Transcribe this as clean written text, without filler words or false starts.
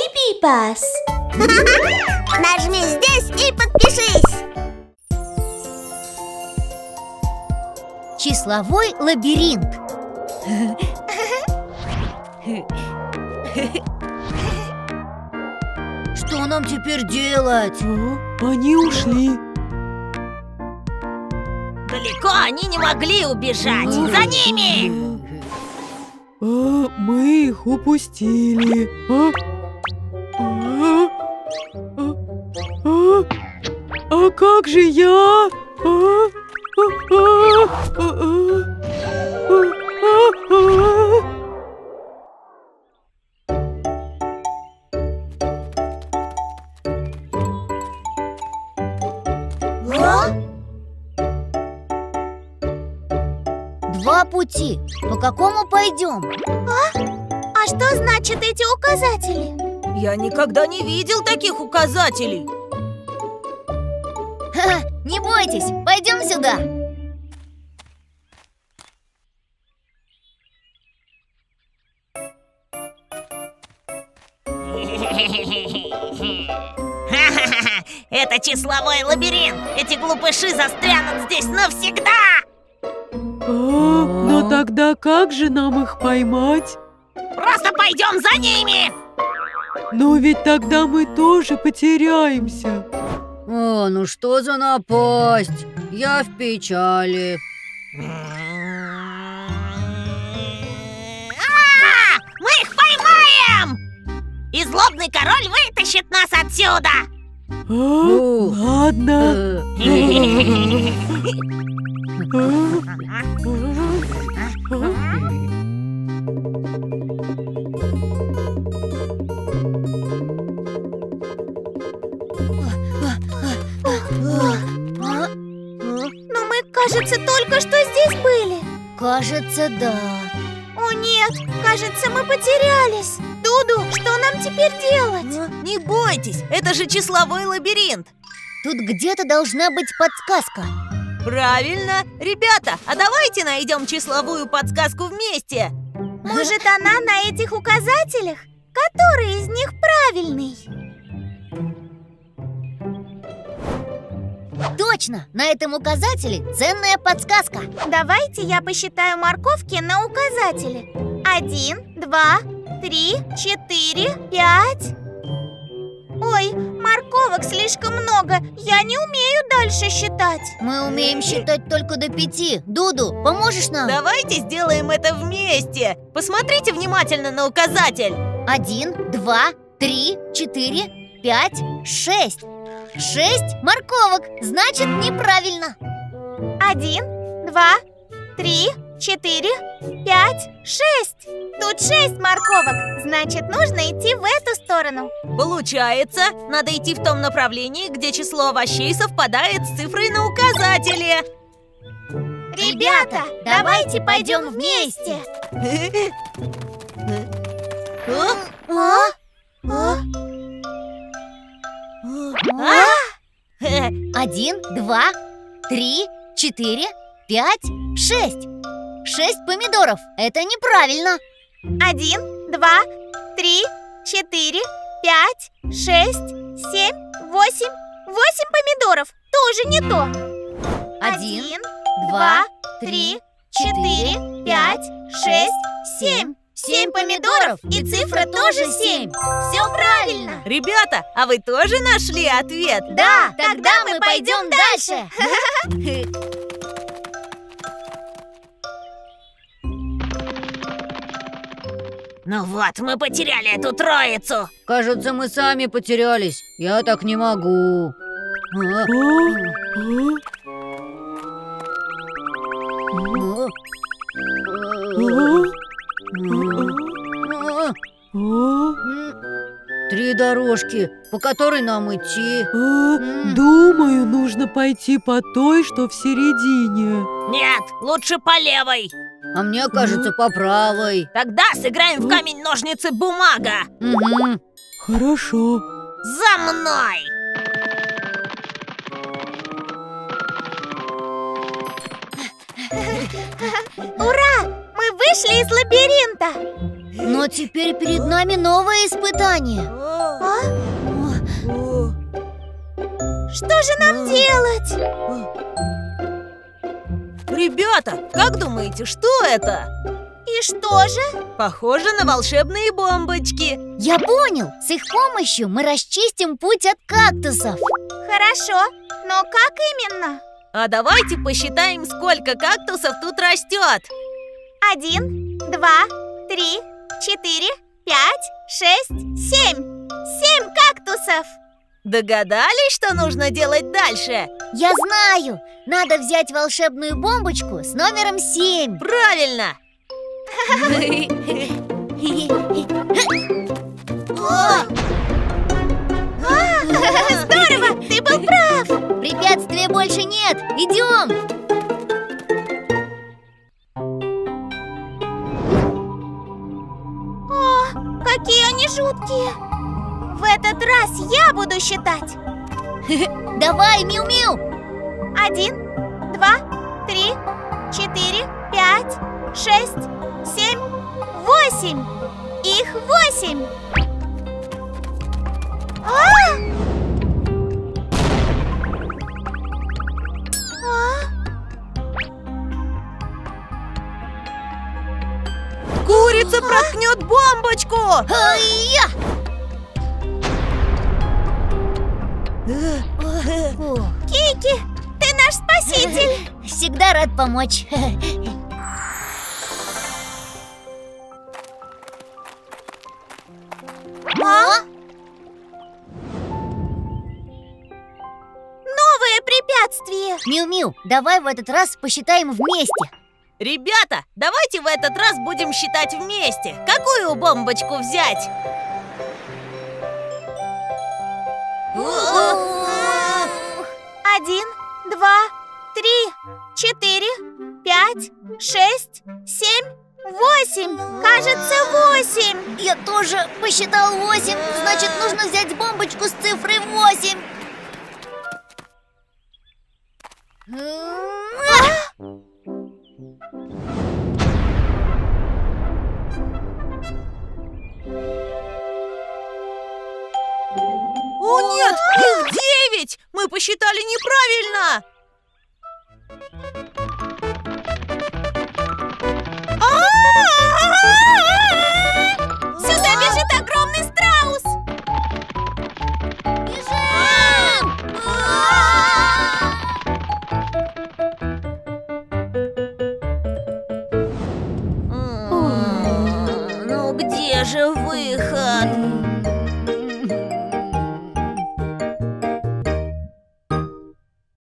Baby Bus. Нажми здесь и подпишись. Числовой лабиринт. Что нам теперь делать? Они ушли. Далеко они не могли убежать. За ними! Мы их упустили. А как же я? Два пути. По какому пойдем? А что значат эти указатели? Я никогда не видел таких указателей. Не бойтесь, пойдем сюда. Это числовой лабиринт. Эти глупыши застрянут здесь навсегда. Но тогда как же нам их поймать? Просто пойдем за ними. Но ведь тогда мы тоже потеряемся. Ну что за напасть? Я в печали. Мы их поймаем! И злобный король вытащит нас отсюда. Ладно. Но мы, кажется, только что здесь были. Кажется, да. О нет, кажется, мы потерялись. Дуду, что нам теперь делать? Не бойтесь, это же числовой лабиринт. Тут где-то должна быть подсказка. Правильно. Ребята, а давайте найдем числовую подсказку вместе. Может, она на этих указателях? Который из них правильный? Точно! На этом указателе ценная подсказка. Давайте я посчитаю морковки на указателе. 1, 2, 3, 4, 5. Ой, морковок слишком много. Я не умею дальше считать. Мы умеем считать только до 5. Дуду, поможешь нам? Давайте сделаем это вместе. Посмотрите внимательно на указатель. 1, 2, 3, 4, 5, 6. 6 морковок, значит неправильно. 1, 2, 3, 4, 5, 6. Тут 6 морковок, значит нужно идти в эту сторону. Получается, надо идти в том направлении, где число овощей совпадает с цифрой на указателе. Ребята, давайте пойдем вместе. 1, 2, 3, 4, 5, 6. 6 помидоров, это неправильно. 1, 2, 3, 4, 5, 6, 7, 8. 8 помидоров, тоже не то. 1, 2, 3, 4, 5, 6, 7. 7 помидоров и цифра тоже 7. Все правильно. Ребята, а вы тоже нашли ответ? Да, тогда мы пойдем дальше. Ну вот, мы потеряли эту троицу. Кажется, мы сами потерялись. Я так не могу. Три дорожки, по которой нам идти? Думаю, нужно пойти по той, что в середине. Нет, лучше по левой. А мне кажется, по правой. Тогда сыграем в камень-ножницы-бумага. Хорошо. За мной! Ура! Мы вышли из лабиринта. Но теперь перед нами новое испытание. Что же нам делать? Ребята, как думаете, что это? И что же? Похоже на волшебные бомбочки. Я понял, с их помощью мы расчистим путь от кактусов. Хорошо, но как именно? А давайте посчитаем, сколько кактусов тут растет. 1, 2, 3, 4, 5, 6, 7. 7 кактусов. Догадались, что нужно делать дальше? Я знаю, надо взять волшебную бомбочку с номером 7. Правильно! Здорово, ты был прав. Препятствия больше нет, идем. О, какие они жуткие. В этот раз я буду считать. Давай, Миу-Миу. 1, 2, 3, 4, 5, 6, 7, 8. Их 8. Курица проткнет бомбочку! Ай-я! Кики, ты наш спаситель. Всегда рад помочь. Новое препятствие. Миу-Миу, давай в этот раз посчитаем вместе. Ребята, давайте в этот раз будем считать вместе. Какую бомбочку взять? 1, 2, 3, 4, 5, 6, 7, 8. Кажется, 8. Я тоже посчитал 8. Значит, нужно взять бомбочку с цифрой 8. О нет, их 9! Мы посчитали неправильно!